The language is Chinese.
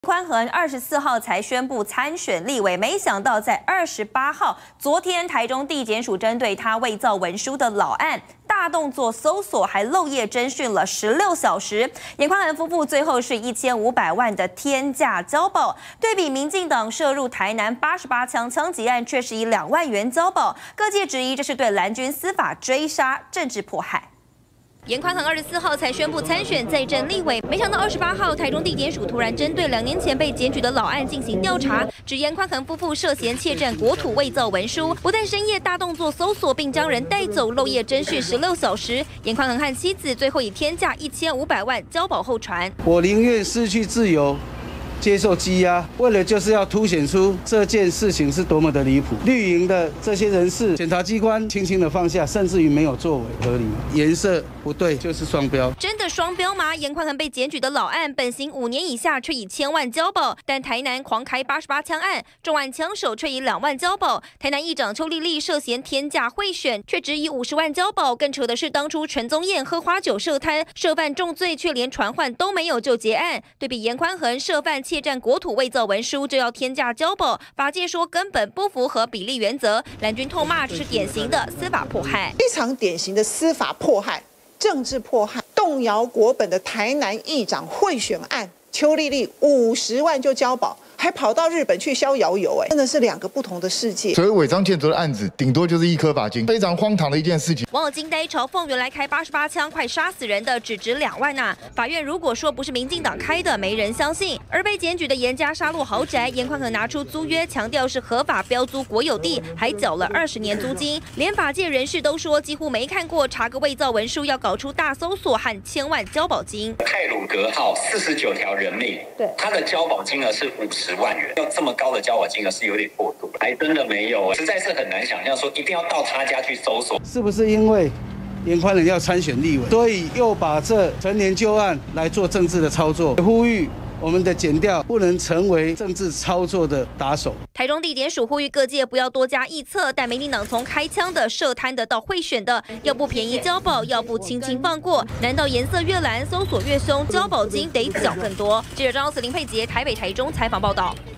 宽恒24号才宣布参选立委，没想到在28号，昨天台中地检署针对他伪造文书的老案大动作搜索，还漏夜侦讯了16小时。严宽恒夫妇最后是1500万的天价交保，对比民进党涉入台南88枪枪击案，却是以2万元交保，各界质疑这是对蓝军司法追杀、政治迫害。 严宽恒24号才宣布参选再战立委，没想到28号台中地检署突然针对2年前被检举的老案进行调查，指严宽恒夫妇涉嫌窃占国土伪造文书，不但深夜大动作搜索，并将人带走，漏夜侦讯16小时。严宽恒和妻子最后以天价1500万交保候传。 我宁愿失去自由。 接受羁押，为了就是要凸显出这件事情是多么的离谱。绿营的这些人士，检察机关轻轻的放下，甚至于没有作为合理，颜色不对就是双标。 真的双标吗？严宽恒被检举的老案，本刑5年以下，却以1000万交保；但台南狂开88枪案，重案枪手却以2万交保。台南议长邱丽丽涉嫌天价贿选，却只以50万交保。更扯的是，当初陈宗彦喝花酒涉贪，涉犯重罪，却连传唤都没有就结案。对比严宽恒涉犯 窃占国土伪造文书就要天价交保，法界说根本不符合比例原则。蓝军痛骂这是典型的司法迫害， 非常典型的司法迫害、政治迫害，动摇国本的台南议长贿选案，邱丽丽50万就交保。 还跑到日本去逍遥游，真的是2个不同的世界。 所谓违章建筑的案子，顶多就是1颗罚金，非常荒唐的一件事情。 网友惊呆嘲讽，原来开88枪快杀死人的只值2万呐！法院如果说不是民进党开的，没人相信。而被检举的严家沙鹿豪宅，严宽恒拿出租约，强调是合法标租国有地，还缴了20年租金。连法界人士都说，几乎没看过查个伪造文书要搞出大搜索和1000万交保金。 太鲁阁号49条人命，对，他的交保金额是50万元，要这么高的交保金额是有点过度，还真的没有，实在是很难想象说一定要到他家去搜索， 是不是因为严宽恒要参选立委，所以又把这陈年旧案来做政治的操作？呼吁我们的检调不能成为政治操作的打手。 台中地检署呼吁各界不要多加臆测，但民进党从开枪的、涉贪的到贿选的，要不便宜交保，要不轻轻放过。难道颜色越蓝，搜索越凶，交保金得缴更多？记者张思林、佩杰台北、台中采访报道。